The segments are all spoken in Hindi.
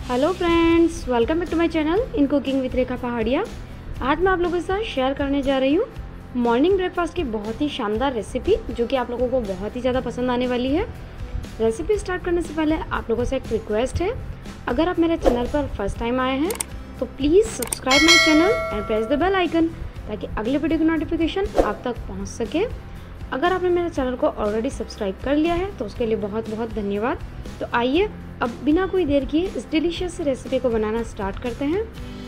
Hello friends, welcome back to my channel in cooking with Rekha Paharia. आज मैं आप लोगों के साथ शेयर करने जा रही हूँ मॉर्निंग ब्रेकफास्ट की बहुत ही शानदार रेसिपी, जो कि आप लोगों को बहुत ही ज़्यादा पसंद आने वाली है। रेसिपी स्टार्ट करने से पहले आप लोगों से एक रिक्वेस्ट है, अगर आप मेरे चैनल पर फर्स्ट टाइम आए हैं तो please subscribe my channel and press the bell icon, ताकि अगले वीडियो की नोटिफिकेशन आप तक पहुँच सके। अगर आपने मेरे चैनल को ऑलरेडी सब्सक्राइब कर लिया है तो उसके लिए बहुत बहुत धन्यवाद। तो आइए अब बिना कोई देर किए इस डिलीशियस रेसिपी को बनाना स्टार्ट करते हैं।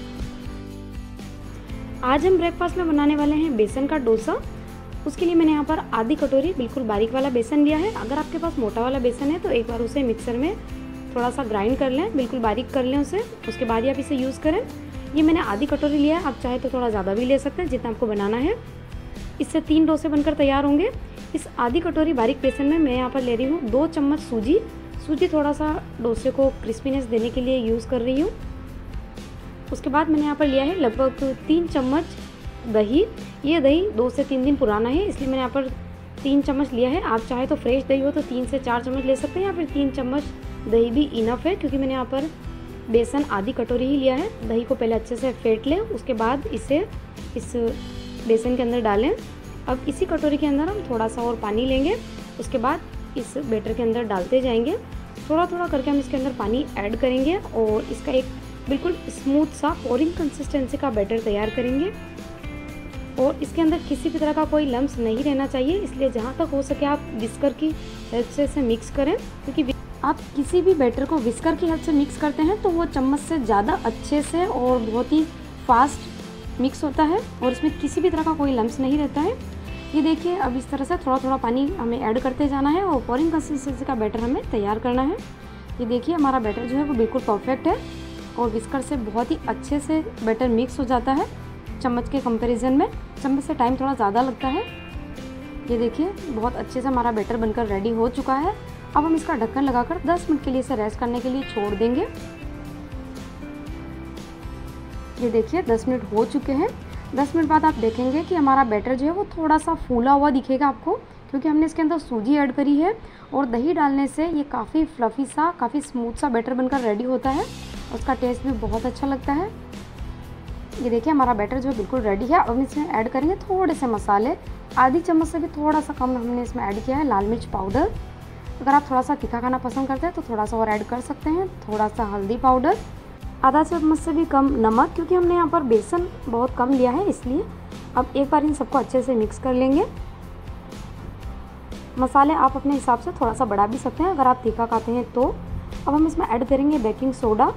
आज हम ब्रेकफास्ट में बनाने वाले हैं बेसन का डोसा। उसके लिए मैंने यहाँ पर आधी कटोरी बिल्कुल बारीक वाला बेसन लिया है। अगर आपके पास मोटा वाला बेसन है तो एक बार उसे मिक्सर में थोड़ा सा ग्राइंड कर लें, बिल्कुल बारीक कर लें उसे, उसके बाद ही आप इसे यूज़ करें। ये मैंने आधी कटोरी लिया है, आप चाहे तो थोड़ा ज़्यादा भी ले सकते हैं जितना आपको बनाना है। इससे 3 डोसे बनकर तैयार होंगे। इस आधी कटोरी बारीक बेसन में मैं यहाँ पर ले रही हूँ 2 चम्मच सूजी। सूजी थोड़ा सा डोसे को क्रिस्पीनेस देने के लिए यूज़ कर रही हूँ। उसके बाद मैंने यहाँ पर लिया है लगभग 3 चम्मच दही। ये दही 2 से 3 दिन पुराना है, इसलिए मैंने यहाँ पर 3 चम्मच लिया है। आप चाहे तो फ्रेश दही हो तो 3 से 4 चम्मच ले सकते हैं, या फिर 3 चम्मच दही भी इनफ है, क्योंकि मैंने यहाँ पर बेसन आधी कटोरी ही लिया है। दही को पहले अच्छे से फेंट लें, उसके बाद इसे इस बेसन के अंदर डालें। अब इसी कटोरी के अंदर हम थोड़ा सा और पानी लेंगे, उसके बाद इस बैटर के अंदर डालते जाएंगे। थोड़ा थोड़ा करके हम इसके अंदर पानी ऐड करेंगे और इसका एक बिल्कुल स्मूथ सा पोरिंग कंसिस्टेंसी का बैटर तैयार करेंगे। और इसके अंदर किसी भी तरह का कोई लम्स नहीं रहना चाहिए, इसलिए जहाँ तक हो सके आप विस्कर की हेल्प से इसे मिक्स करें, क्योंकि आप किसी भी बैटर को विस्कर की हेल्प से मिक्स करते हैं तो वो चम्मच से ज़्यादा अच्छे से और बहुत ही फास्ट मिक्स होता है और इसमें किसी भी तरह का कोई लम्स नहीं रहता है। ये देखिए, अब इस तरह से थोड़ा थोड़ा पानी हमें ऐड करते जाना है और पोरिंग कंसिस्टेंसी का बैटर हमें तैयार करना है। ये देखिए, हमारा बैटर जो है वो बिल्कुल परफेक्ट है और विस्कर से बहुत ही अच्छे से बैटर मिक्स हो जाता है। चम्मच के कंपैरिजन में चम्मच से टाइम थोड़ा ज़्यादा लगता है। ये देखिए, बहुत अच्छे से हमारा बैटर बनकर रेडी हो चुका है। अब हम इसका ढक्कन लगाकर 10 मिनट के लिए इसे रेस्ट करने के लिए छोड़ देंगे। ये देखिए, 10 मिनट हो चुके हैं। 10 मिनट बाद आप देखेंगे कि हमारा बैटर जो है वो थोड़ा सा फूला हुआ दिखेगा आपको, क्योंकि हमने इसके अंदर सूजी ऐड करी है और दही डालने से ये काफ़ी फ्लफ़ी सा, काफ़ी स्मूथ सा बैटर बनकर रेडी होता है। उसका टेस्ट भी बहुत अच्छा लगता है। ये देखिए, हमारा बैटर जो है बिल्कुल रेडी है। अब हम इसमें ऐड करेंगे थोड़े से मसाले। आधी चम्मच से भी थोड़ा सा कम हमने इसमें ऐड किया है लाल मिर्च पाउडर। अगर आप थोड़ा सा तीखा खाना पसंद करते हैं तो थोड़ा सा और ऐड कर सकते हैं। थोड़ा सा हल्दी पाउडर, आधा चम्मच से भी कम नमक, क्योंकि हमने यहाँ पर बेसन बहुत कम लिया है इसलिए। अब एक बार इन सबको अच्छे से मिक्स कर लेंगे। मसाले आप अपने हिसाब से थोड़ा सा बढ़ा भी सकते हैं अगर आप तीखा खाते हैं तो। अब हम इसमें ऐड करेंगे बेकिंग सोडा।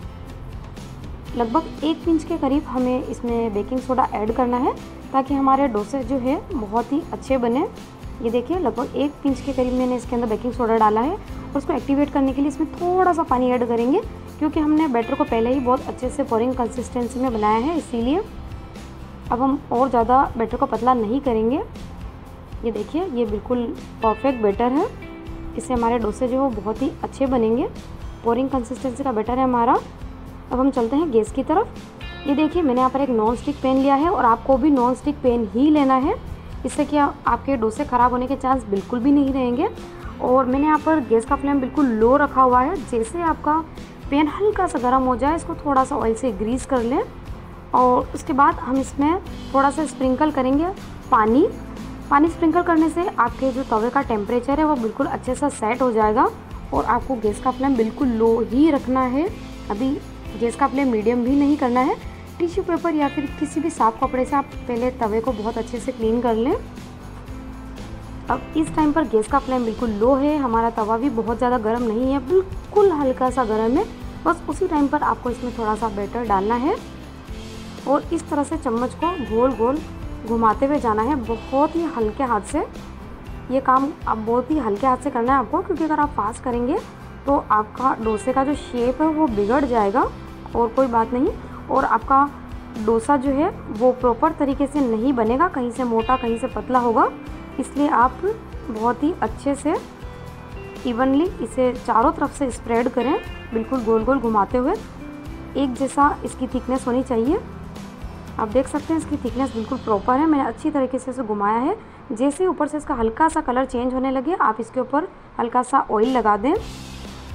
लगभग 1 पिंच के करीब हमें इसमें बेकिंग सोडा ऐड करना है, ताकि हमारे डोसे जो है बहुत ही अच्छे बने। ये देखिए, लगभग 1 पिंच के करीब मैंने इसके अंदर बेकिंग सोडा डाला है और उसको एक्टिवेट करने के लिए इसमें थोड़ा सा पानी ऐड करेंगे, क्योंकि हमने बैटर को पहले ही बहुत अच्छे से पोरिंग कंसिस्टेंसी में बनाया है, इसीलिए अब हम और ज़्यादा बैटर को पतला नहीं करेंगे। ये देखिए, ये बिल्कुल परफेक्ट बैटर है। इससे हमारे डोसे जो है वो बहुत ही अच्छे बनेंगे। पोरिंग कंसिस्टेंसी का बैटर है हमारा। अब हम चलते हैं गैस की तरफ। ये देखिए, मैंने यहाँ पर एक नॉन स्टिक पैन लिया है और आपको भी नॉन स्टिक पैन ही लेना है। इससे क्या आपके डोसे ख़राब होने के चांस बिल्कुल भी नहीं रहेंगे। और मैंने यहाँ पर गैस का फ्लेम बिल्कुल लो रखा हुआ है। जैसे आपका पैन हल्का सा गर्म हो जाए, इसको थोड़ा सा ऑयल से ग्रीस कर लें और उसके बाद हम इसमें थोड़ा सा स्प्रिंकल करेंगे पानी। पानी स्प्रिंकल करने से आपके जो तवे का टेम्परेचर है वो बिल्कुल अच्छे से सेट हो जाएगा। और आपको गैस का फ्लेम बिल्कुल लो ही रखना है। अभी गैस का फ्लेम मीडियम भी नहीं करना है। टिश्यू पेपर या फिर किसी भी साफ कपड़े से आप पहले तवे को बहुत अच्छे से क्लीन कर लें। अब इस टाइम पर गैस का फ्लेम बिल्कुल लो है। हमारा तवा भी बहुत ज़्यादा गर्म नहीं है, बिल्कुल हल्का सा गर्म है। बस उसी टाइम पर आपको इसमें थोड़ा सा बैटर डालना है और इस तरह से चम्मच को गोल गोल घुमाते हुए जाना है, बहुत ही हल्के हाथ से। ये काम अब बहुत ही हल्के हाथ से करना है आपको, क्योंकि अगर आप फास्ट करेंगे तो आपका डोसे का जो शेप है वो बिगड़ जाएगा और कोई बात नहीं। और आपका डोसा जो है वो प्रॉपर तरीके से नहीं बनेगा, कहीं से मोटा कहीं से पतला होगा। इसलिए आप बहुत ही अच्छे से इवनली इसे चारों तरफ से स्प्रेड करें, बिल्कुल गोल गोल घुमाते हुए। एक जैसा इसकी थिकनेस होनी चाहिए। आप देख सकते हैं इसकी थिकनेस बिल्कुल प्रॉपर है। मैंने अच्छी तरीके से इसे घुमाया है। जैसे ऊपर से इसका हल्का सा कलर चेंज होने लगे, आप इसके ऊपर हल्का सा ऑयल लगा दें।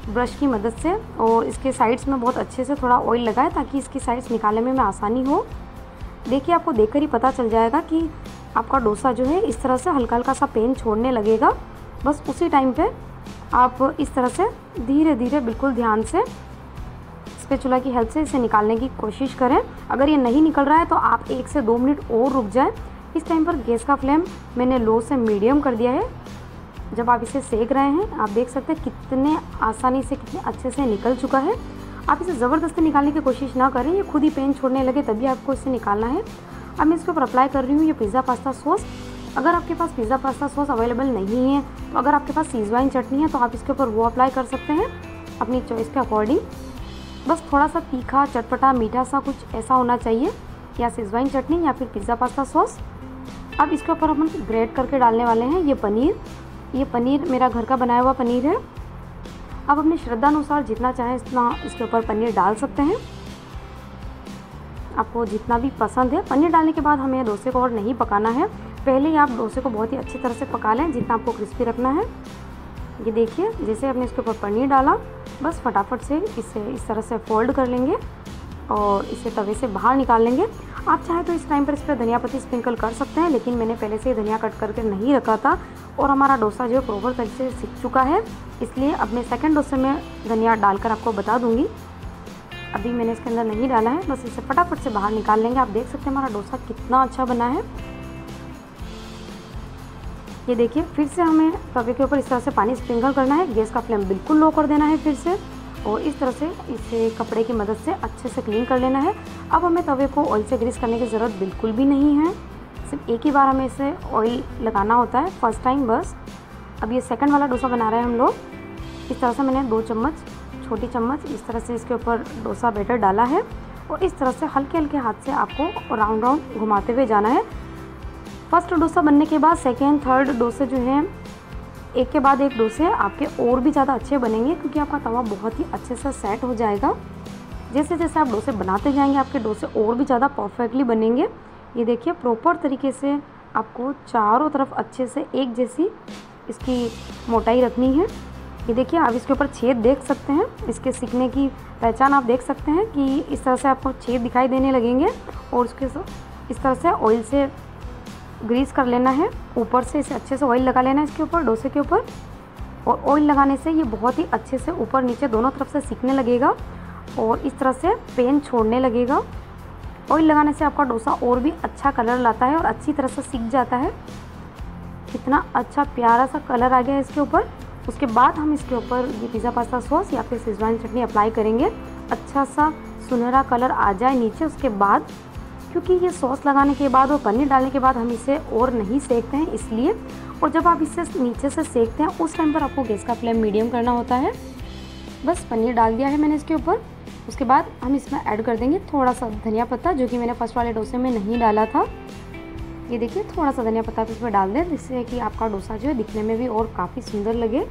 ब्रश की मदद से और इसके साइड्स में बहुत अच्छे से थोड़ा ऑयल लगाएं ताकि इसकी साइड्स निकालने में आसानी हो। देखिए आपको देखकर ही पता चल जाएगा कि आपका डोसा जो है इस तरह से हल्का हल्का सा पेन छोड़ने लगेगा। बस उसी टाइम पे आप इस तरह से धीरे धीरे बिल्कुल ध्यान से स्पैचुला की हेल्प से इसे निकालने की कोशिश करें। अगर ये नहीं निकल रहा है तो आप 1 से 2 मिनट और रुक जाएं। इस टाइम पर गैस का फ्लेम मैंने लो से मीडियम कर दिया है। जब आप इसे सेक रहे हैं आप देख सकते हैं कितने आसानी से, कितने अच्छे से निकल चुका है। आप इसे ज़बरदस्ती निकालने की कोशिश ना करें, ये खुद ही पेन छोड़ने लगे तभी आपको इसे निकालना है। अब मैं इसके ऊपर अप्लाई कर रही हूँ ये पिज़्ज़ा पास्ता सॉस। अगर आपके पास पिज़्ज़ा पास्ता सॉस अवेलेबल नहीं है तो अगर आपके पास सीज़वाइन चटनी है तो आप इसके ऊपर वो अप्लाई कर सकते हैं अपनी चॉइस के अकॉर्डिंग। बस थोड़ा सा तीखा, चटपटा, मीठा सा कुछ ऐसा होना चाहिए, या सीज़वाइन चटनी या फिर पिज़्ज़ा पास्ता सॉस। अब इसके ऊपर हम ग्रेट करके डालने वाले हैं ये पनीर मेरा घर का बनाया हुआ पनीर है। आप अपनी श्रद्धानुसार जितना चाहें इतना इसके ऊपर पनीर डाल सकते हैं, आपको जितना भी पसंद है। पनीर डालने के बाद हमें डोसे को और नहीं पकाना है, पहले ही आप डोसे को बहुत ही अच्छी तरह से पका लें जितना आपको क्रिस्पी रखना है। ये देखिए जैसे हमने इसके ऊपर पनीर डाला, बस फटाफट से इसे इस तरह से फोल्ड कर लेंगे और इसे तवे से बाहर निकाल लेंगे। आप चाहे तो इस टाइम पर इस पर धनिया पत्ती स्प्रिंकल कर सकते हैं, लेकिन मैंने पहले से धनिया कट करके नहीं रखा था और हमारा डोसा जो है प्रॉपर तरीके से सीख चुका है, इसलिए अब मैं सेकंड डोसे में धनिया डालकर आपको बता दूंगी। अभी मैंने इसके अंदर नहीं डाला है, बस इसे फटाफट से बाहर निकाल लेंगे। आप देख सकते हैं हमारा डोसा कितना अच्छा बना है। ये देखिए फिर से हमें तवे के ऊपर इस तरह से पानी स्प्रिंकल करना है, गैस का फ्लेम बिल्कुल लो कर देना है फिर से, और इस तरह से इसे कपड़े की मदद से अच्छे से क्लीन कर लेना है। अब हमें तवे को ऑयल से ग्रीस करने की ज़रूरत बिल्कुल भी नहीं है, सिर्फ एक ही बार हमें इसे ऑयल लगाना होता है, फर्स्ट टाइम बस। अब ये सेकंड वाला डोसा बना रहे हैं हम लोग। इस तरह से मैंने 2 चम्मच, छोटी चम्मच इस तरह से इसके ऊपर डोसा बैटर डाला है और इस तरह से हल्के हल्के हाथ से आपको राउंड राउंड घुमाते हुए जाना है। फर्स्ट डोसा बनने के बाद सेकेंड, थर्ड डोसे जो हैं एक के बाद एक डोसे आपके और भी ज़्यादा अच्छे बनेंगे, क्योंकि आपका तवा बहुत ही अच्छे से सेट हो जाएगा। जैसे जैसे आप डोसे बनाते जाएंगे आपके डोसे और भी ज़्यादा परफेक्टली बनेंगे। ये देखिए प्रॉपर तरीके से आपको चारों तरफ अच्छे से एक जैसी इसकी मोटाई रखनी है। ये देखिए आप इसके ऊपर छेद देख सकते हैं, इसके सीखने की पहचान आप देख सकते हैं कि इस तरह से आपको छेद दिखाई देने लगेंगे और उसके इस तरह से ऑयल से ग्रीस कर लेना है, ऊपर से इसे अच्छे से ऑयल लगा लेना है इसके ऊपर, डोसे के ऊपर। और ऑयल लगाने से ये बहुत ही अच्छे से ऊपर नीचे दोनों तरफ से सीखने लगेगा और इस तरह से पेन छोड़ने लगेगा। ऑयल लगाने से आपका डोसा और भी अच्छा कलर लाता है और अच्छी तरह से सीख जाता है। कितना अच्छा प्यारा सा कलर आ गया है इसके ऊपर। उसके बाद हम इसके ऊपर ये पिज़्ज़ा पास्ता सॉस या फिर शेज़वान चटनी अप्लाई करेंगे, अच्छा सा सुनहरा कलर आ जाए नीचे। उसके बाद क्योंकि ये सॉस लगाने के बाद और पनीर डालने के बाद हम इसे और नहीं सेकते हैं इसलिए, और जब आप इसे नीचे से सेकते हैं उस टाइम पर आपको गैस का फ्लेम मीडियम करना होता है। बस पनीर डाल दिया है मैंने इसके ऊपर। उसके बाद हम इसमें ऐड कर देंगे थोड़ा सा धनिया पत्ता, जो कि मैंने फर्स्ट वाले डोसे में नहीं डाला था। ये देखिए थोड़ा सा धनिया पत्ता इसमें डाल दें, जिससे कि आपका डोसा जो है दिखने में भी और काफ़ी सुंदर लगे।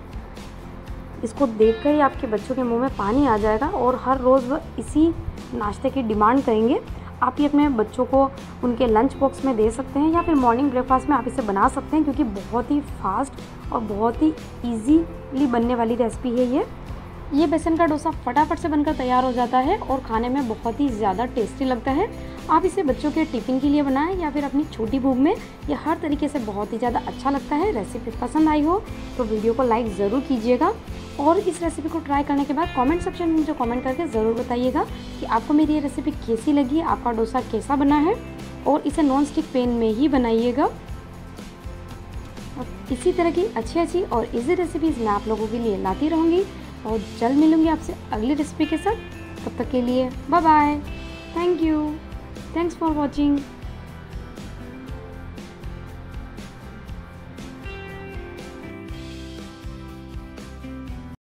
इसको देखकर ही आपके बच्चों के मुंह में पानी आ जाएगा और हर रोज़ वह इसी नाश्ते की डिमांड करेंगे। आप ये अपने बच्चों को उनके लंच बॉक्स में दे सकते हैं या फिर मॉर्निंग ब्रेकफास्ट में आप इसे बना सकते हैं, क्योंकि बहुत ही फास्ट और बहुत ही ईजीली बनने वाली रेसिपी है ये बेसन का डोसा फटाफट से बनकर तैयार हो जाता है और खाने में बहुत ही ज़्यादा टेस्टी लगता है। आप इसे बच्चों के टिफ़िन के लिए बनाएं या फिर अपनी छोटी भूख में, ये हर तरीके से बहुत ही ज़्यादा अच्छा लगता है। रेसिपी पसंद आई हो तो वीडियो को लाइक ज़रूर कीजिएगा और इस रेसिपी को ट्राई करने के बाद कमेंट सेक्शन में मुझे कमेंट करके ज़रूर बताइएगा कि आपको मेरी ये रेसिपी कैसी लगी, आपका डोसा कैसा बना है, और इसे नॉन स्टिक पैन में ही बनाइएगा। और इसी तरह की अच्छी और इजी रेसिपीज़ मैं आप लोगों के लिए लाती रहूँगी और जल्द मिलूँगी आपसे अगली रेसिपी के साथ। तब तक के लिए bye bye, thank you, thanks for watching.